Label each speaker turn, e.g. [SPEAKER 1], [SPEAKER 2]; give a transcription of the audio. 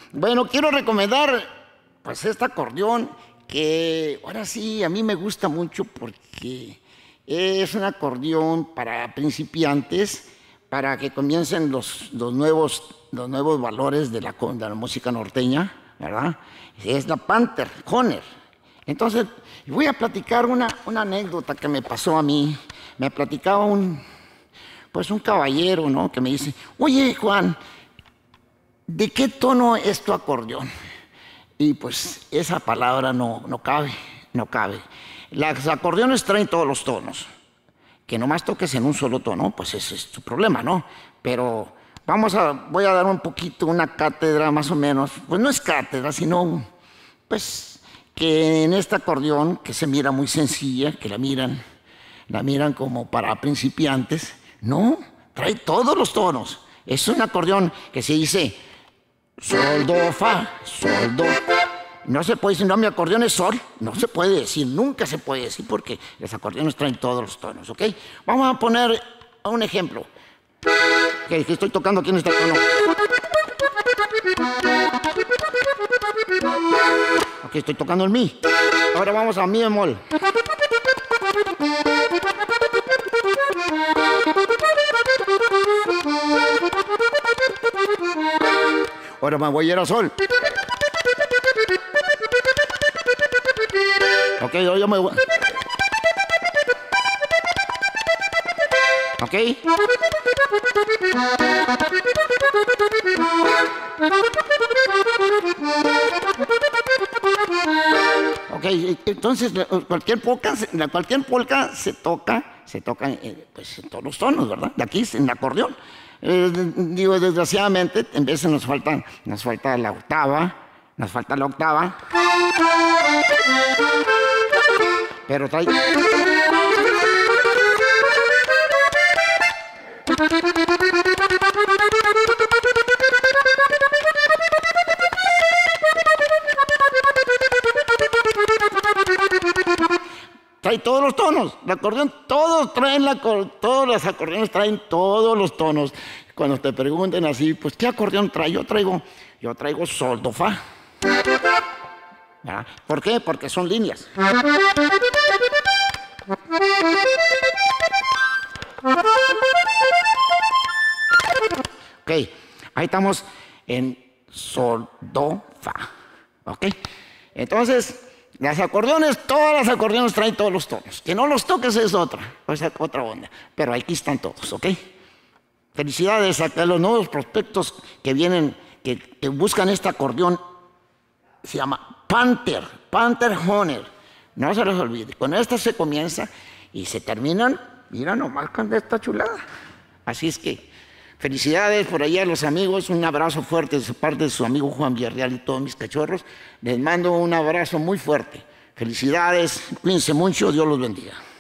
[SPEAKER 1] Bueno, quiero recomendar pues este acordeón que ahora sí a mí me gusta mucho porque es un acordeón para principiantes, para que comiencen los nuevos valores de la música norteña, ¿verdad? Es la Panther Horner. Entonces, voy a platicar una anécdota que me pasó a mí. Me platicaba un caballero, ¿no? Que me dice, oye, Juan, ¿de qué tono es tu acordeón? Y pues esa palabra no cabe. Los acordeones traen todos los tonos. Que nomás toques en un solo tono, pues ese es tu problema, ¿no? Pero voy a dar un poquito una cátedra más o menos. Pues no es cátedra, sino pues que en este acordeón, que se mira muy sencilla, que la miran como para principiantes, no, trae todos los tonos. Es un acordeón que se dice sol, do, fa, sol, do. No se puede decir, no, mi acordeón es sol. No se puede decir, nunca se puede decir, porque los acordeones traen todos los tonos, ¿ok? Vamos a poner un ejemplo. Que estoy tocando aquí en este tono. Ok, estoy tocando el mi. Ahora vamos a mi bemol. Ahora me voy a ir a sol. Ok, yo me voy. Ok. Ok, entonces cualquier polka se toca pues en todos los tonos, ¿verdad? De aquí en el acordeón. Digo, desgraciadamente, en veces nos falta la octava, pero trae... Trae todos los tonos, el acordeón, todos los acordeones traen todos los tonos. Cuando te pregunten así, pues, ¿qué acordeón trae? Yo traigo sol, do, fa. ¿Verdad? ¿Por qué? Porque son líneas. Ok, ahí estamos en sol, do, fa. Ok, entonces... todos los acordeones traen todos los tonos. Que no los toques es otra onda. Pero aquí están todos, ¿ok? Felicidades a los nuevos prospectos que vienen, que buscan este acordeón. Se llama Panther Horner. No se les olvide. Con esta se comienza y se terminan, mira nomás con esta chulada. Así es que, felicidades por allá a los amigos, un abrazo fuerte de parte de su amigo Juan Villarreal y todos mis cachorros. Les mando un abrazo muy fuerte. Felicidades, cuídense mucho, Dios los bendiga.